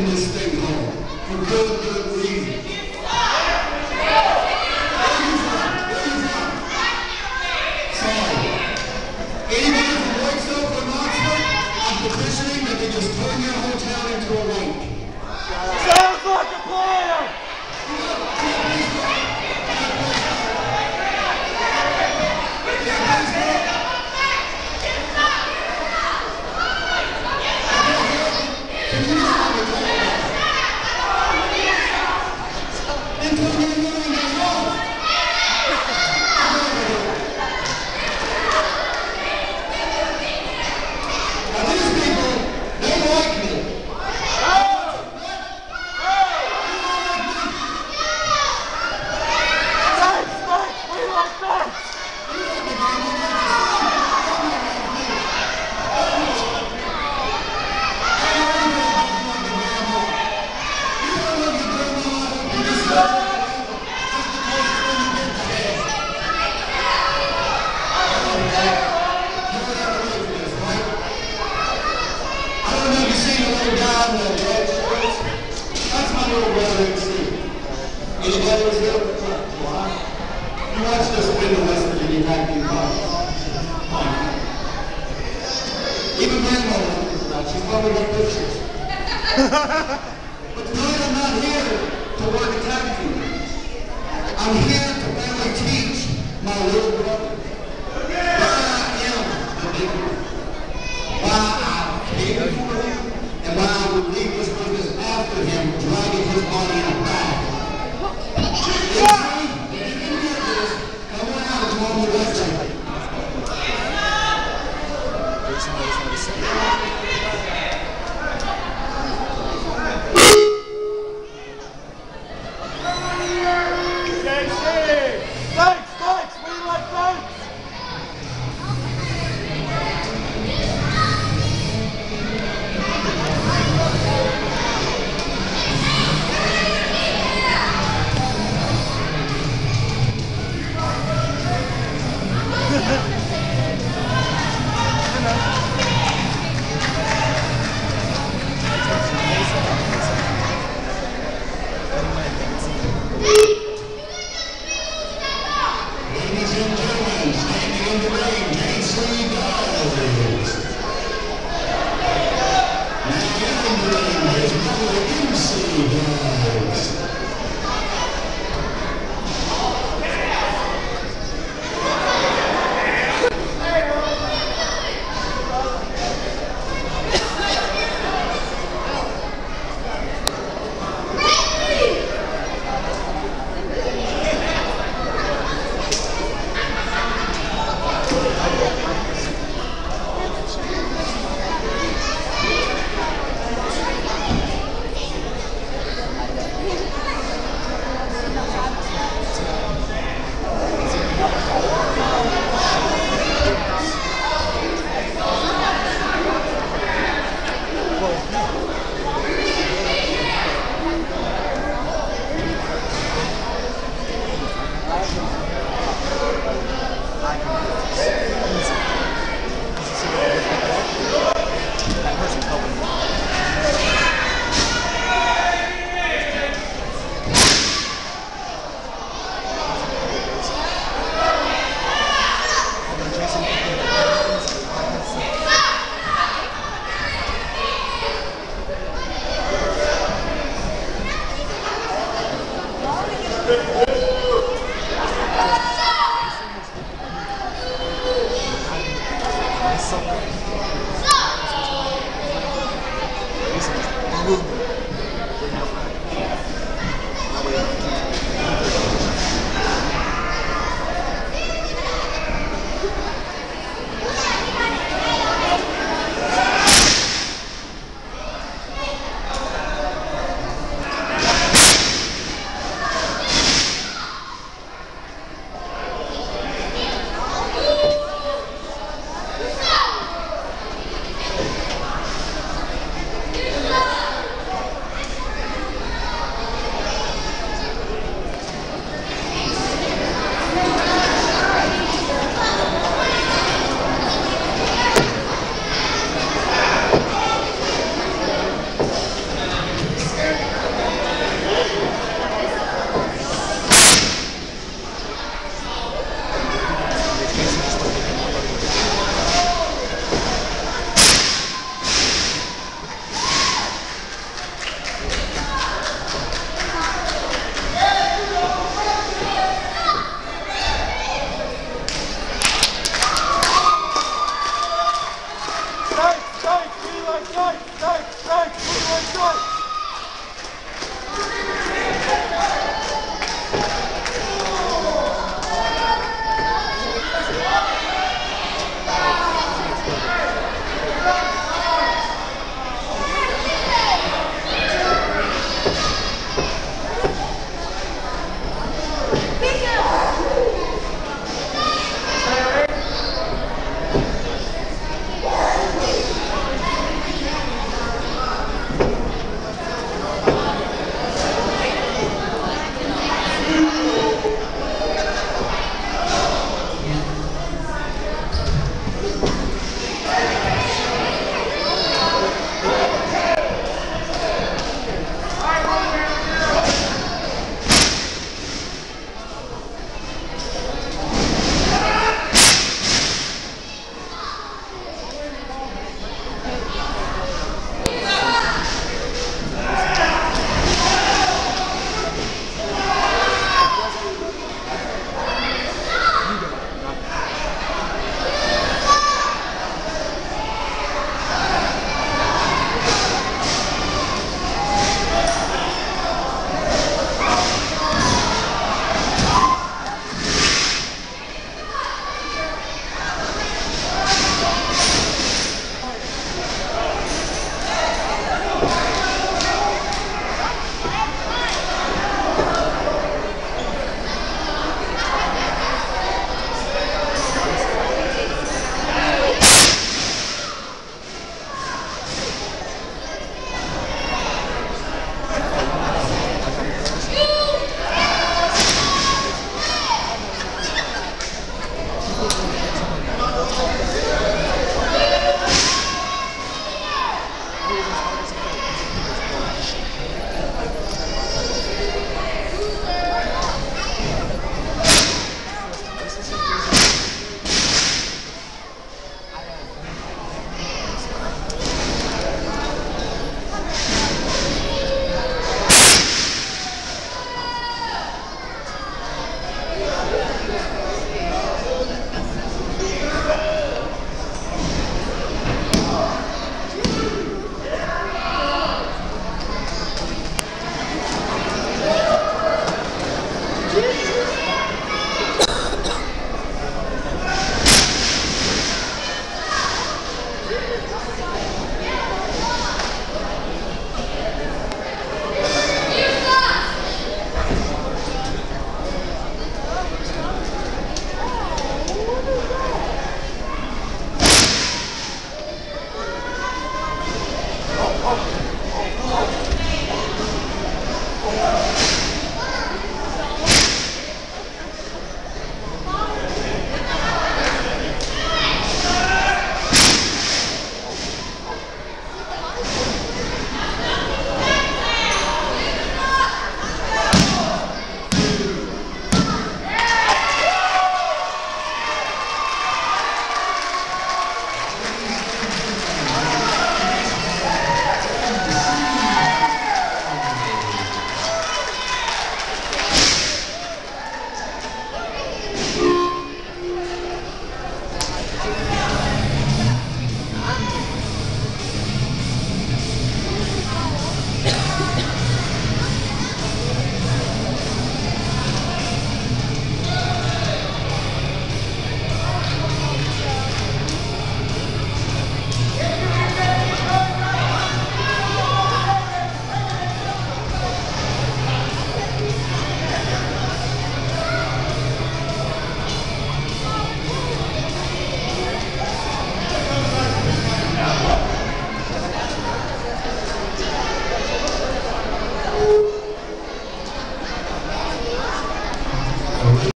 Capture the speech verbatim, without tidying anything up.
in this state home for good, good reason. Anybody from White Sulphur Springs, I'm petitioning that they just turn your whole town into a lake. Sounds like a plan! That's my little brother in Steve. Anybody was here? Why? You watched us win the West Virginia Tag Team Finals. Even Grandma knows that. She's probably got pictures. But tonight I'm not here to work a tag team. I'm here to barely teach my little brother why I am the big one. Why I came for him. And why I would leave this business after him, dragging his body in a bag. If you can get this, come on out and come on the website. J C! Thanks, thanks! We like thanks! Ladies and gentlemen, standing in the ring, J C D Jr Now in the ring, his brother M C Dykes.